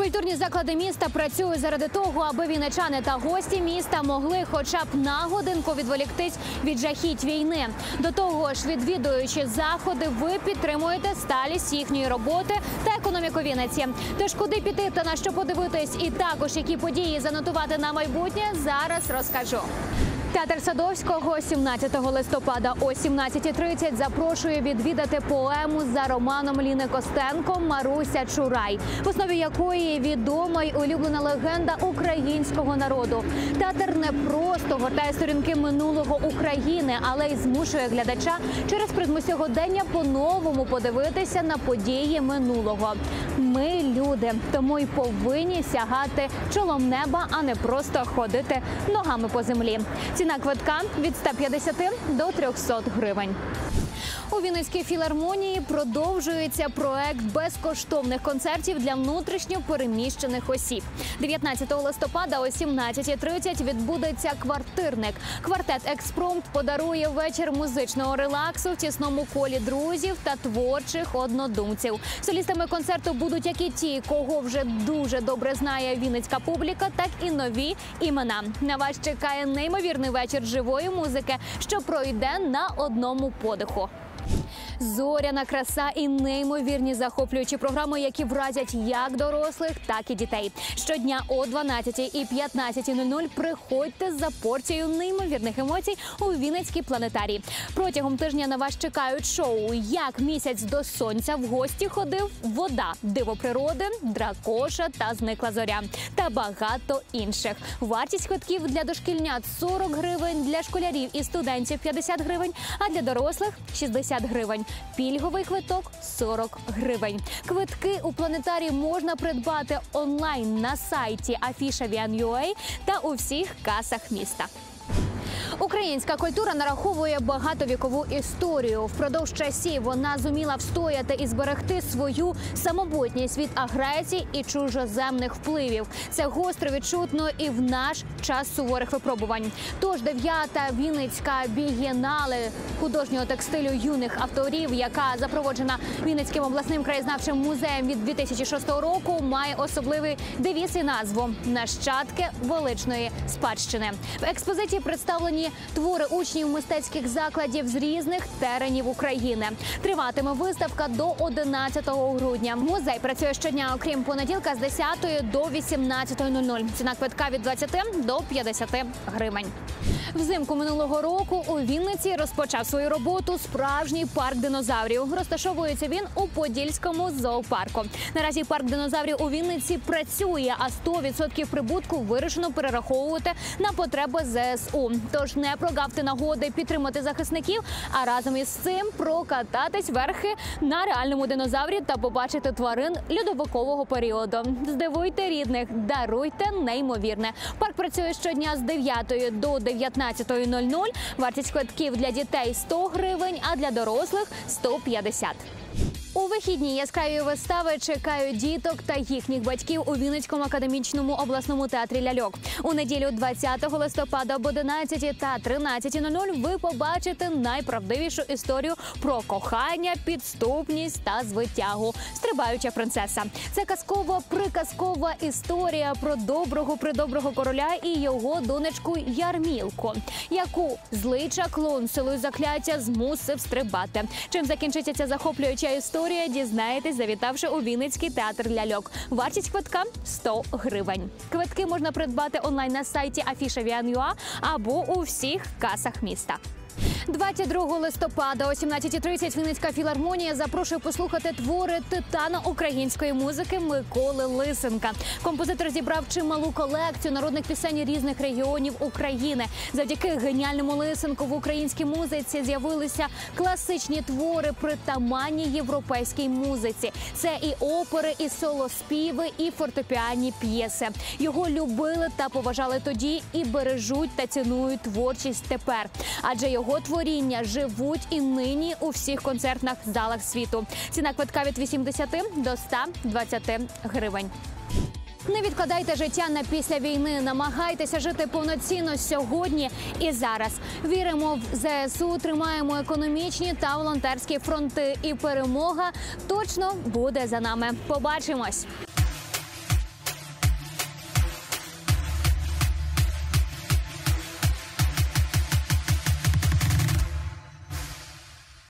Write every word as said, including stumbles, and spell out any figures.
Культурні заклади міста працюють заради того, аби вінничани та гості міста могли хоча б на годинку відволіктись від жахіть війни. До того ж, відвідуючи заходи, ви підтримуєте сталість їхньої роботи та економіку Вінниці. Тож куди піти та на що подивитись, і також які події занотувати на майбутнє, зараз розкажу. Театр Садовського сімнадцятого листопада о сімнадцятій тридцять запрошує відвідати поему за романом Ліни Костенко «Маруся Чурай», в основі якої відома й улюблена легенда українського народу. Театр не просто гортає сторінки минулого України, але й змушує глядача через призму сьогодення по-новому подивитися на події минулого. Ми люди, тому й повинні сягати чолом неба, а не просто ходити ногами по землі. Ціна квитка від ста п'ятдесяти до трьохсот гривень. У Вінницькій філармонії продовжується проект безкоштовних концертів для внутрішньо переміщених осіб. дев'ятнадцятого листопада о сімнадцятій тридцять відбудеться «Квартирник». Квартет «Експромт» подарує вечір музичного релаксу в тісному колі друзів та творчих однодумців. Солістами концерту будуть як і ті, кого вже дуже добре знає вінницька публіка, так і нові імена. На вас чекає неймовірний вечір живої музики, що пройде на одному подиху. Зоряна краса і неймовірні захоплюючі програми, які вразять як дорослих, так і дітей. Щодня о дванадцятій і п'ятнадцятій нуль нуль приходьте за порцією неймовірних емоцій у Вінницький планетарій. Протягом тижня на вас чекають шоу «Як місяць до сонця в гості ходив», «Вода», «Диво природи», «Дракоша» та «Зникла зоря» та багато інших. Вартість квитків для дошкільнят – сорок гривень, для школярів і студентів – п'ятдесят гривень, а для дорослих – шістдесят гривень. Пільговий квиток – сорок гривень. Квитки у планетарії можна придбати онлайн на сайті афіша крапка ві ен крапка ю а та у всіх касах міста. Українська культура нараховує багатовікову історію. Впродовж часів вона зуміла встояти і зберегти свою самобутність від агресій і чужоземних впливів. Це гостро відчутно і в наш час суворих випробувань. Тож дев'ята Вінницька бієнале художнього текстилю юних авторів, яка запроводжена Вінницьким обласним краєзнавчим музеєм від дві тисячі шостого року, має особливий девіз і назву «Нащадки величної спадщини». В експозиції представлені твори учнів мистецьких закладів з різних теренів України. Триватиме виставка до одинадцятого грудня. Музей працює щодня, окрім понеділка, з десятої до вісімнадцятої нуль нуль. Ціна квитка від двадцяти до п'ятдесяти гривень. Взимку минулого року у Вінниці розпочав свою роботу справжній парк динозаврів. Розташовується він у Подільському зоопарку. Наразі парк динозаврів у Вінниці працює, а сто відсотків прибутку вирішено перераховувати на потреби зе ес у. Тож не прогавте нагоди підтримати захисників, а разом із цим прокататись верхи на реальному динозаврі та побачити тварин льодовикового періоду. Здивуйте рідних, даруйте неймовірне. Парк працює щодня з дев'ятої до дев'ятнадцятої нуль нуль. Вартість квитків для дітей – сто гривень, а для дорослих – сто п'ятдесят. У вихідні яскраві вистави чекають діток та їхніх батьків у Вінницькому академічному обласному театрі «Ляльок». У неділю двадцятого листопада об одинадцятій та тринадцятій нуль нуль ви побачите найправдивішу історію про кохання, підступність та звитягу «Стрибаюча принцеса». Це казково-приказкова історія про доброго-придоброго короля і його донечку Ярмілку, яку злий чаклун силою закляття змусив стрибати. Чим закінчиться ця захоплююча історія, дізнаєтесь, завітавши у Вінницький театр «Ляльок». Вартість квитка – сто гривень. Квитки можна придбати онлайн на сайті афіша крапка ві ен крапка ю а або у всіх касах міста. двадцять другого листопада о сімнадцятій тридцять Вінницька філармонія запрошує послухати твори титана української музики Миколи Лисенка. Композитор зібрав чималу колекцію народних пісень різних регіонів України. Завдяки геніальному Лисенку в українській музиці з'явилися класичні твори, притаманні європейській музиці. Це і опери, і солоспіви, і фортепіанні п'єси. Його любили та поважали тоді і бережуть та цінують творчість тепер. Адже його творіння живуть і нині у всіх концертних залах світу. Ціна квитка від вісімдесяти до ста двадцяти гривень. Не відкладайте життя на після війни. Намагайтеся жити повноцінно сьогодні і зараз. Віримо в зе ес у, тримаємо економічні та волонтерські фронти. І перемога точно буде за нами. Побачимось!